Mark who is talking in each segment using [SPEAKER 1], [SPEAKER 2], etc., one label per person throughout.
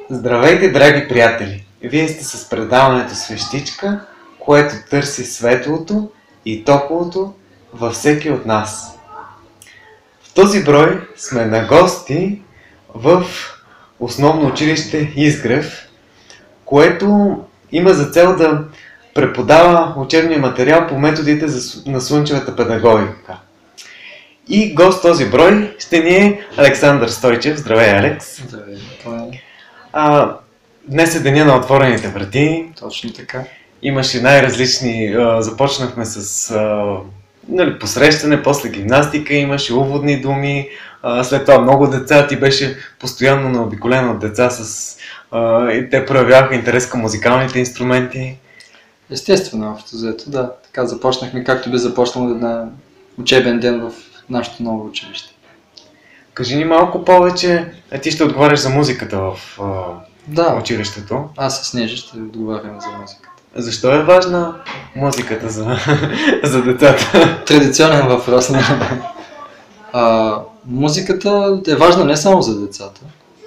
[SPEAKER 1] Здравейте, драги приятели! Вие сте с предаването Свещичка, което търси светлото и топлото във всеки от нас. В този брой сме на гости в основно училище Изгрев, което има за цел да преподава учебния материал по методите на слънчевата педагогика. И гост този брой ще ни е Александър Стойчев. Здравей, Алекс!
[SPEAKER 2] Здравей,
[SPEAKER 1] Днес е деня на отворените врати.
[SPEAKER 2] точно така.
[SPEAKER 1] Имаше най-различни... започнахме с посрещане, после гимнастика, имаше уводни думи. След това много деца, ти беше постоянно наобиколена от деца и те проявяваха интерес към музикалните инструменти.
[SPEAKER 2] Естествено, общо взето, да. Така започнахме, както би започнал една учебен ден в нашето ново училище.
[SPEAKER 1] Кажи ни малко повече, ти ще отговаряш за музиката в училището.
[SPEAKER 2] Аз с Нежи ще отговарям за музиката.
[SPEAKER 1] Защо е важна музиката за децата?
[SPEAKER 2] Традиционен въпрос. Музиката е важна не само за децата,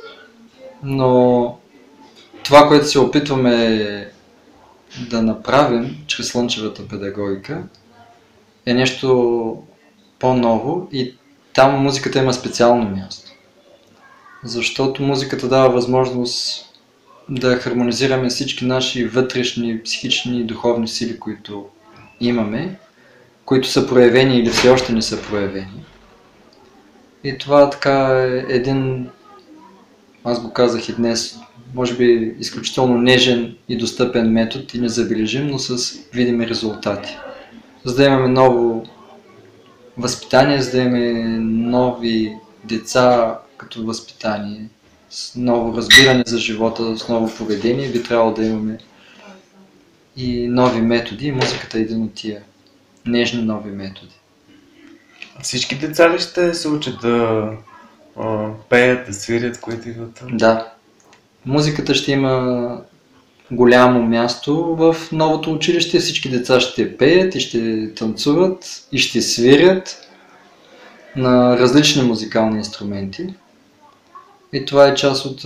[SPEAKER 2] но това, което се опитваме да направим чрез слънчевата педагогика е нещо по-ново и там музиката има специално място. Защото музиката дава възможност да хармонизираме всички наши вътрешни, психични и духовни сили, които имаме, които са проявени или все още не са проявени. И това така е един, аз го казах и днес, може би изключително нежен и достъпен метод и незабележим, но с видими резултати. За да имаме ново възпитание, за да имаме нови деца като възпитание, с ново разбиране за живота, с ново поведение, би трябвало да имаме и нови методи. И музиката е един от тия нежни нови методи.
[SPEAKER 1] Всички деца ли ще се учат да пеят, да свирят, които идват?
[SPEAKER 2] Да. Музиката ще има голямо място в новото училище. Всички деца ще пеят и ще танцуват и ще свирят на различни музикални инструменти. И това е част от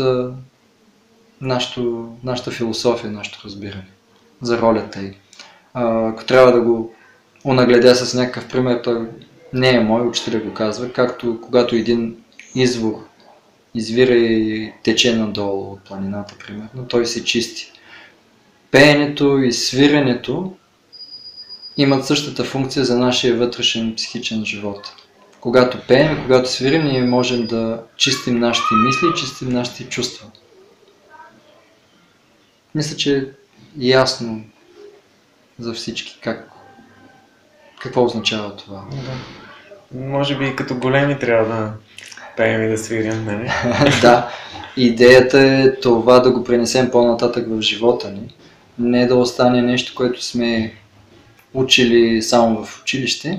[SPEAKER 2] нашата философия, нашето разбиране за ролята й. Ако трябва да го онагледя с някакъв пример, той не е мой, учителя го казва, както когато един извор извира и тече надолу от планината, примерно, той се чисти. Пеенето и свиренето имат същата функция за нашия вътрешен психичен живот. Когато пеем, когато свирим, ние можем да чистим нашите мисли и чистим нашите чувства. Мисля, че е ясно за всички какво означава това.
[SPEAKER 1] Да. Може би и като големи трябва да пеем и да свирим, нали?
[SPEAKER 2] Да, идеята е това да го пренесем по-нататък в живота ни. Не да остане нещо, което сме учили само в училище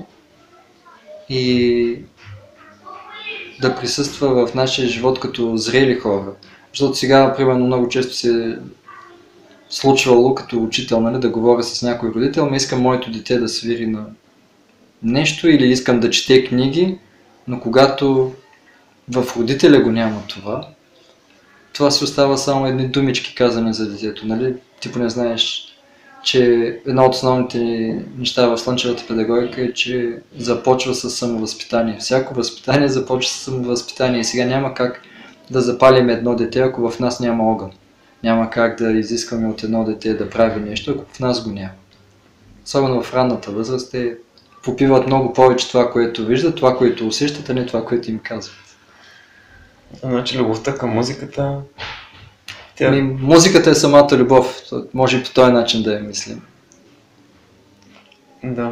[SPEAKER 2] и да присъства в нашия живот като зрели хора. Защото сега, примерно, много често се случвало като учител, нали, да говоря с някой родител, искам моето дете да свири на нещо или искам да чете книги, но когато в родителя го няма това си остава само едни думички казани за детето, нали? Ти поне знаеш, че една от основните неща в слънчевата педагогика е, че започва с самовъзпитание. Всяко възпитание започва с самовъзпитание и сега няма как да запалим едно дете, ако в нас няма огън. Няма как да изискваме от едно дете да прави нещо, ако в нас го няма. Особено в ранната възраст те попиват много повече това, което виждат, това, което усещат, а не това, което им казват.
[SPEAKER 1] Значи любовта към музиката...
[SPEAKER 2] Музиката е самата любов. Може и по този начин да я мислим.
[SPEAKER 1] Да.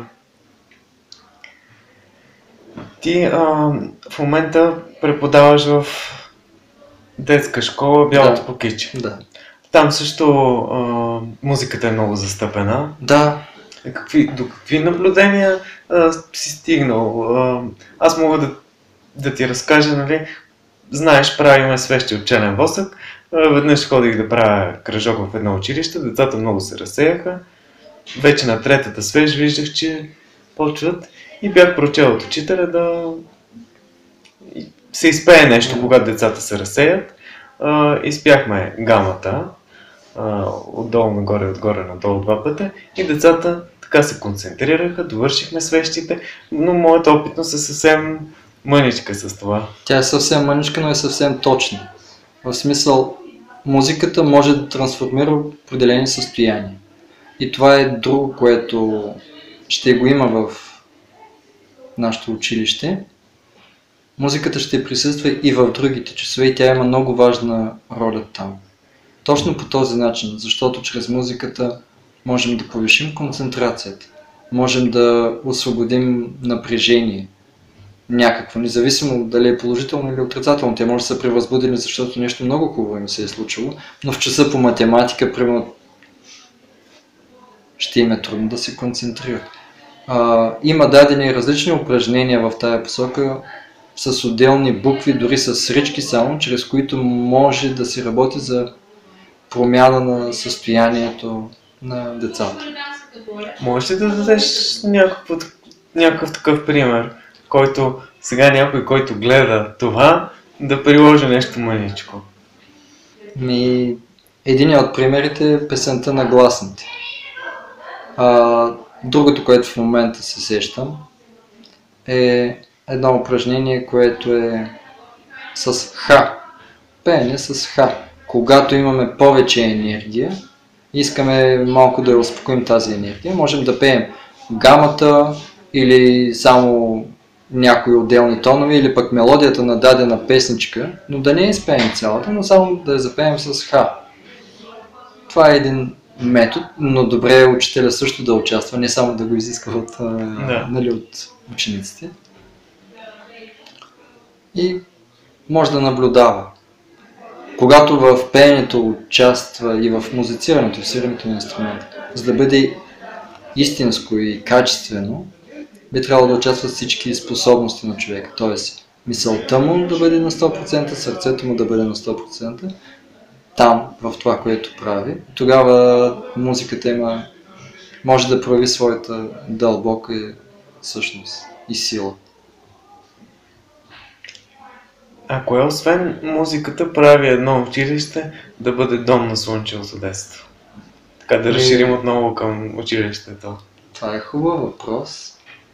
[SPEAKER 1] Ти в момента преподаваш в детска школа Бялото покиче.
[SPEAKER 2] Да.
[SPEAKER 1] Там също музиката е много застъпена.
[SPEAKER 2] Да.
[SPEAKER 1] До какви наблюдения си стигнал? Аз мога да ти разкажа, нали? Знаеш, правиме свещи от челен восък. Веднъж ходих да правя кръжок в едно училище, децата много се разсеяха. Вече на третата свещ виждах, че почват и бях прочел от учителя да се изпее нещо, когато децата се разсеят. изпяхме гамата, отдолу нагоре, отгоре надолу два пъти и децата така се концентрираха, довършихме свещите, но моята опитност е съвсем мъничка с това.
[SPEAKER 2] Тя е съвсем мъничка, но е съвсем точна. В смисъл, музиката може да трансформира определени състояния. И това е друго, което ще го има в нашето училище. Музиката ще присъства и в другите часове и тя има много важна роля там. Точно по този начин, защото чрез музиката можем да повишим концентрацията, можем да освободим напрежение някакво, независимо дали е положително или отрицателно. Те може да са превъзбудени, защото нещо много хубаво им се е случило, но в часа по математика, примерно, ще им е трудно да се концентрират. Има дадени различни упражнения в тая посока с отделни букви, дори с речки само, чрез които може да се работи за промяна на състоянието на децата.
[SPEAKER 1] Можеш ли да дадеш някакъв такъв пример, който сега някой, който гледа това, да приложи нещо мъничко?
[SPEAKER 2] Един от примерите е песента на гласните. Другото, което в момента се сещам, е едно упражнение, което е с ха. Пеене с ха. Когато имаме повече енергия, искаме малко да успокоим тази енергия, можем да пеем гамата или само някои отделни тонове или пък мелодията на дадена песничка, но да не изпеем цялата, но само да я запеем с ха. Това е един метод, но добре е учителя също да участва, не само да го изиска от учениците. И може да наблюдава. Когато в пеенето участва и в музицирането, в свирането на инструмента, за да бъде истинско и качествено, би трябвало да участват всички способности на човека. Т.е. мисълта му да бъде на 100%, сърцето му да бъде на 100%, там, в това, което прави. Тогава музиката може да прояви своята дълбока същност и сила.
[SPEAKER 1] А кое освен музиката прави едно училище да бъде дом на слънчевото детство? Така да разширим отново към училището.
[SPEAKER 2] Това е хубав въпрос.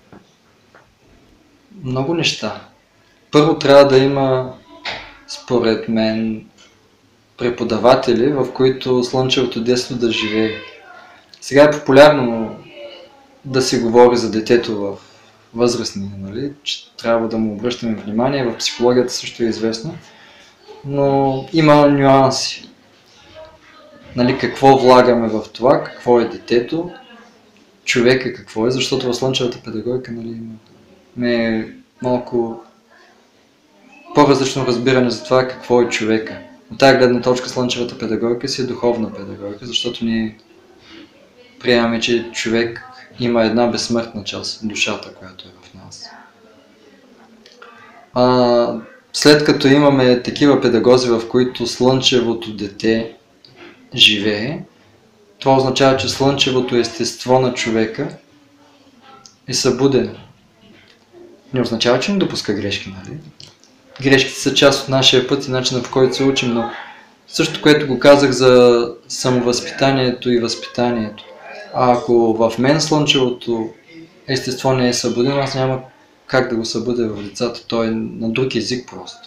[SPEAKER 2] Много неща. Първо трябва да има, според мен, преподаватели, в които слънчевото детство да живее. Сега е популярно да се говори за детето в възрастни, нали? Че трябва да му обръщаме внимание, в психологията също е известно, но има нюанси. Нали, какво влагаме в това, какво е детето, човека какво е, защото в слънчевата педагогика, нали, има малко по-различно разбиране за това какво е човека. От тази гледна точка слънчевата педагогика си е духовна педагогика, защото ние приемаме, че човек има една безсмъртна част, душата, която е в нас. След като имаме такива педагози, в които слънчевото дете живее, това означава, че слънчевото естество на човека е събудено. Не означава, че не допуска грешки, нали? Грешките са част от нашия път и начина, по който се учим, но също, което го казах за самовъзпитанието и възпитанието. Ако в мен слънчевото естество не е събудено, аз няма как да го събудя в децата, то е на друг език просто.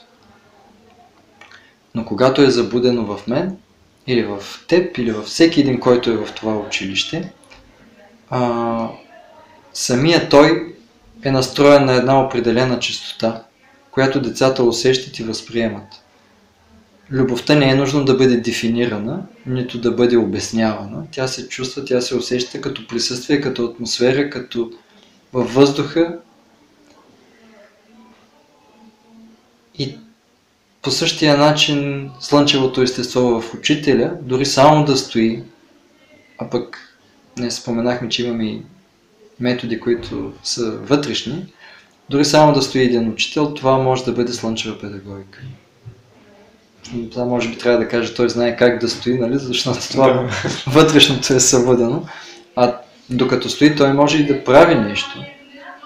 [SPEAKER 2] Но когато е забудено в мен, или в теб, или във всеки един, който е в това училище, самия той е настроен на една определена честота, която децата усещат и възприемат. Любовта не е нужно да бъде дефинирана, нито да бъде обяснявана. Тя се чувства, тя се усеща като присъствие, като атмосфера, като във въздуха. И по същия начин слънчевото естество в учителя, дори само да стои, а пък не споменахме, че имаме и методи, които са вътрешни, дори само да стои един учител, това може да бъде слънчева педагогика. Това може би трябва да каже, той знае как да стои, нали? Защото това вътрешното е събудено. А докато стои, той може и да прави нещо.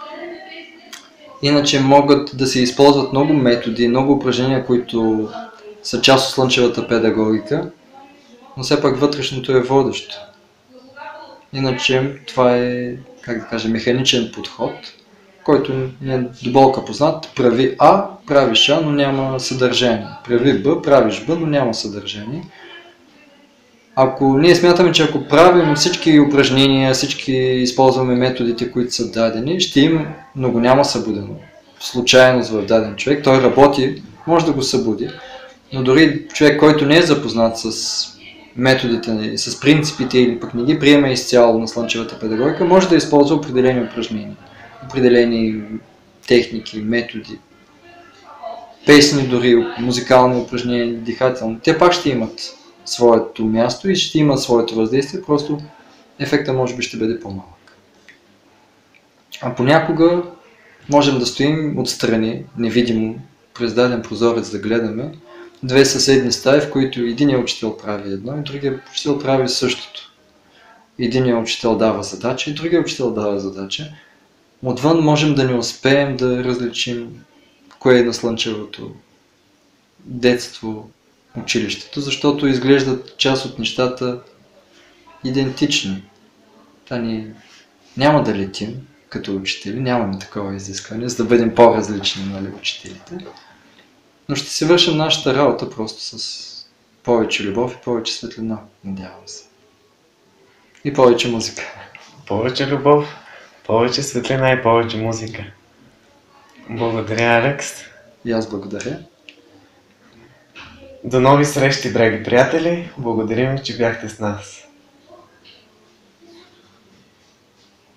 [SPEAKER 2] Иначе могат да се използват много методи, много упражнения, които са част от слънчевата педагогика, но все пак вътрешното е водещо. Иначе това е, как да кажа, механичен подход, който ни е до болка познат. Прави А, правиш А, но няма съдържание. Прави Б, правиш Б, но няма съдържание. Ако ние смятаме, че ако правим всички упражнения, всички използваме методите, които са дадени, ще има, но го няма събудено. Случайност в даден човек, той работи, може да го събуди, но дори човек, който не е запознат с методите, с принципите или пък не ги приема изцяло на слънчевата педагогика, може да използва определени упражнения, определени техники, методи, песни дори, музикални упражнения, дихателни. Те пак ще имат своето място и ще имат своето въздействие, просто ефектът може би ще бъде по-малък. А понякога можем да стоим отстрани, невидимо, през даден прозорец да гледаме две съседни стаи, в които единият учител прави едно и другият учител прави същото. Единият учител дава задача и другият учител дава задача. Отвън можем да не успеем да различим кое е на слънчевото детство, училището, защото изглеждат част от нещата идентични. Няма да летим като учители, нямаме такова изискване, за да бъдем по-различни, нали, учителите. Но ще си вършим нашата работа просто с повече любов и повече светлина, надявам се. И повече музика.
[SPEAKER 1] Повече любов, повече светлина и повече музика. Благодаря, Алекс.
[SPEAKER 2] И аз благодаря.
[SPEAKER 1] До нови срещи, драги приятели. Благодарим, че бяхте с нас.